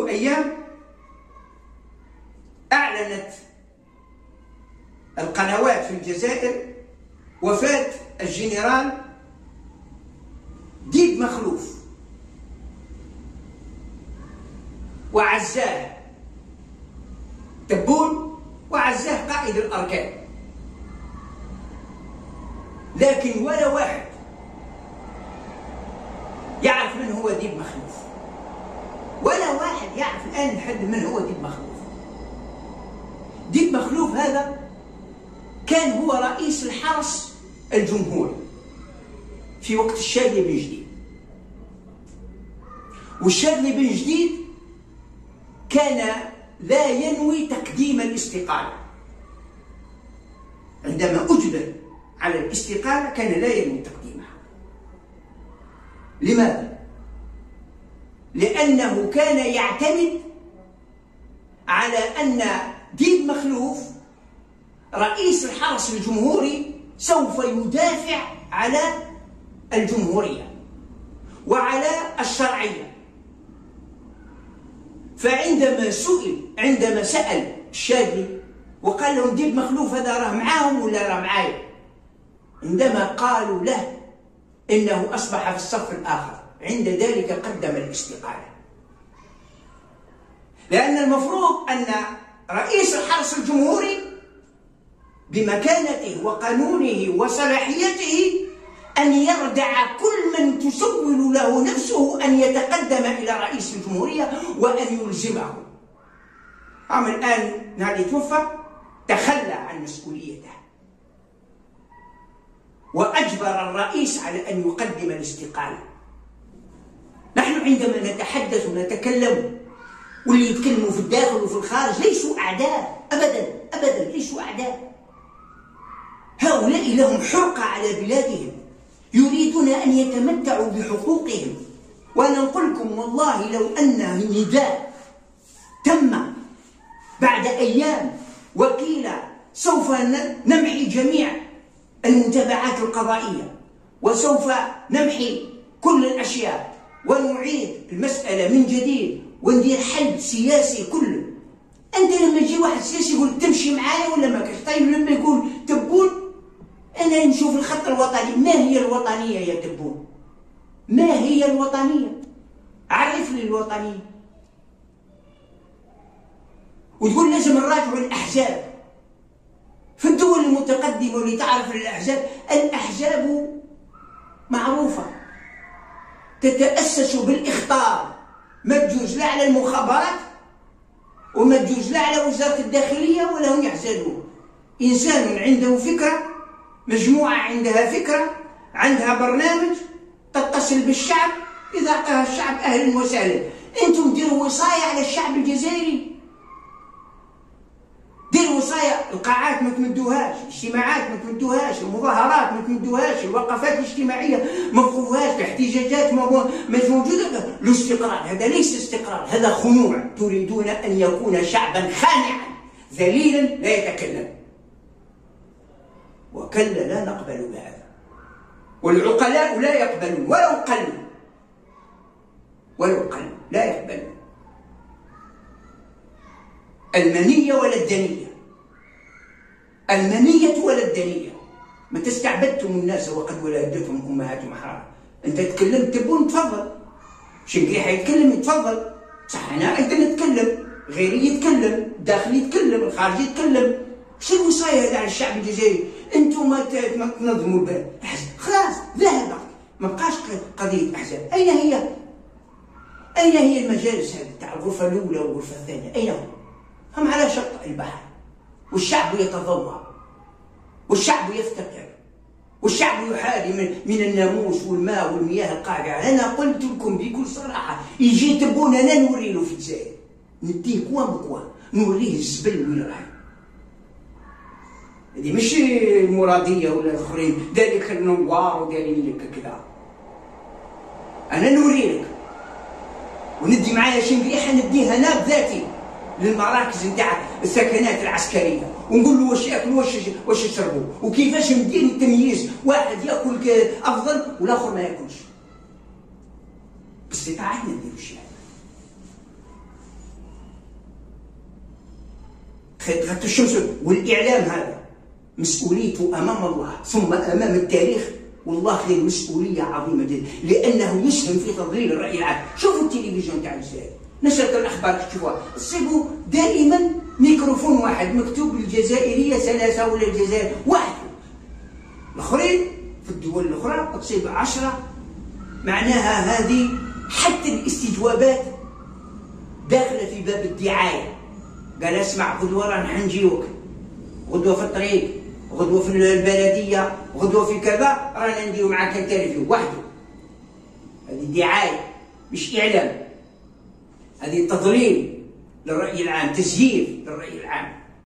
أيام أعلنت القنوات في الجزائر وفاة الجنرال ديب مخلوف، وعزاه تبون وعزاه قائد الأركان، لكن ولا واحد يعرف من هو ديب مخلوف، ولا واحد يعرف الآن لحد من هو ديب مخلوف. ديب مخلوف هذا كان هو رئيس الحرس الجمهوري في وقت الشاذلي بن جديد، والشاذلي بن جديد كان لا ينوي تقديم الاستقالة. عندما أجبر على الاستقالة كان لا ينوي تقديمها. لماذا؟ لأنه كان يعتمد على أن ديب مخلوف رئيس الحرس الجمهوري سوف يدافع على الجمهورية وعلى الشرعية. عندما سأل الشاذلي وقال لهم ديب مخلوف هذا راه معاهم ولا راه معايا، عندما قالوا له إنه أصبح في الصف الآخر، عند ذلك قدم الاستقالة. لأن المفروض أن رئيس الحرس الجمهوري بمكانته وقانونه وصلاحيته أن يردع كل من تسول له نفسه أن يتقدم إلى رئيس الجمهورية وأن يلزمه. أما الآن نهار توفى تخلى عن مسؤوليته وأجبر الرئيس على أن يقدم الاستقالة. نحن عندما نتحدث ونتكلم واللي يتكلموا في الداخل وفي الخارج ليسوا أعداء أبدا أبدا، ليسوا أعداء. هؤلاء لهم حرقة على بلادهم، يريدون أن يتمتعوا بحقوقهم. وأنا نقول لكم والله لو أن النداء تم بعد أيام وقيل سوف نمحي جميع المتابعات القضائية وسوف نمحي كل الأشياء ونعيد المسألة من جديد وندير حل سياسي كله. أنت لما يجي واحد سياسي يقول تمشي معايا ولا ما كاش؟ طيب لما يقول تبون أنا نشوف الخط الوطني، ما هي الوطنية يا تبون؟ ما هي الوطنية؟ عرف لي الوطنية. وتقول لازم نراجعوا الأحزاب في الدول المتقدمة واللي تعرف الأحزاب معروفة تتأسس بالإخطار، ما تجوز لا على المخابرات وما تجوز لا على وزارة الداخلية ولا هم يحزنون. إنسان عنده فكرة، مجموعة عندها فكرة، عندها برنامج، تتصل بالشعب، إذا أعطاها الشعب أهلا وسهلا. أنتم ديروا وصاية على الشعب الجزائري، ديروا وصاية، القاعات ما تمدوهاش، الاجتماعات ما تمدوهاش، المظاهرات ما تمدوهاش، الوقفات الاجتماعية ما تخوفوهاش، الاحتجاجات ما موجودة. الاستقرار هذا ليس استقرار، هذا خنوع. تريدون أن يكون شعبا خانعا ذليلا لا يتكلم، وكلا لا نقبل بهذا. والعقلاء لا يقبلون ولو قلوا لا يقبلون المنية ولا الدنية، المنية ولا الدنية. ما تستعبدتم الناس وقد ولدتهم أمهاتهم أحرارا. أنت تتكلم تبون تفضل، شنقيحة يتكلم يتفضل، صح أنا أيضا نتكلم، غيري يتكلم، الداخلي يتكلم، الخارجي يتكلم. شو الوصاية هذا على الشعب الجزائري؟ أنتم ما تنظموا الأحزاب، خلاص ذهب، ما بقاش قضية أحزاب. أين هي المجالس هذه تاع الغرفة الأولى والغرفة الثانية؟ أين هم على شط البحر، والشعب يتضوى والشعب يفتقر والشعب يحاذي من الناموس والماء والمياه القاقعة. أنا قلت لكم بكل صراحة، يجي تبون أنا نوري له في الجزائر، نديه كوا بكوا، نوريه الزبل وين راهي. هذه ماشي المرادية ولا الآخرين ذلك النوار ودارين لك كذا. أنا نوري لك وندي معايا شنقيحة، نديها أنا بذاتي للمراكز نتاع السكنات العسكرية، ونقول له واش ياكلوا واش يشربوا وكيفاش ندير التمييز، واحد ياكل افضل والاخر ما ياكلش. باستطاعتنا نديروا شي حاجه. غطوا الشمس. والإعلام هذا مسؤوليته أمام الله ثم أمام التاريخ، والله خير مسؤولية عظيمة جدا، لأنه يسهم في تضليل الرأي العام. شوفوا التلفزيون تاع الجزائر، نشرة الأخبار تشوفوها، تصيبوا دائما ميكروفون واحد مكتوب الجزائرية ثلاثة ولا الجزائر واحد. الآخرين في الدول الأخرى تصيب 10. معناها هذه حتى الاستجوابات داخلة في باب الدعاية. قال اسمع غدوة رانا حنجيوك، غدوة في الطريق، غدوة في البلدية، غدوة في كذا، رانا نديرو معاك انترفيو وحده. هذه دعاية مش إعلام، هذه تضليل للرأي العام، تزييف للرأي العام.